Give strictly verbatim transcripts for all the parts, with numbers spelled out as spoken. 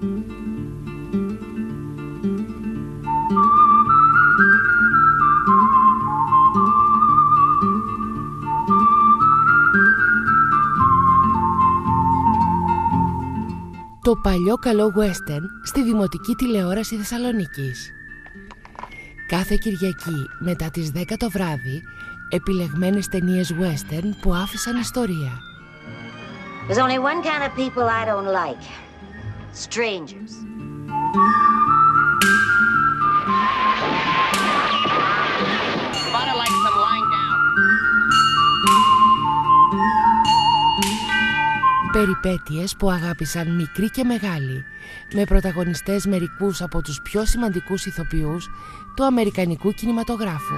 Το παλιό καλό western στη Δημοτική Τηλεόραση Θεσσαλονίκης. Κάθε Κυριακή μετά τις δέκα το βράδυ, επιλεγμένες ταινίες western που άφησαν ιστορία. There's only one kind of people I don't like. Strangers. Butter like some lying down. Περιπέτειες που αγάπησαν μικροί και μεγάλοι, με πρωταγωνιστές μερικούς από τους πιο σημαντικούς ηθοποιούς του αμερικανικού κινηματογράφου.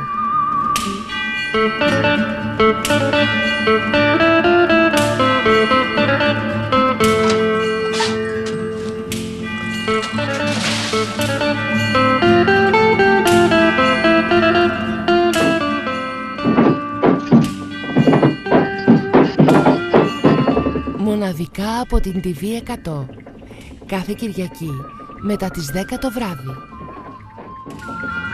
Μοναδικά από την τι βι εκατό, κάθε Κυριακή μετά τις δέκα το βράδυ.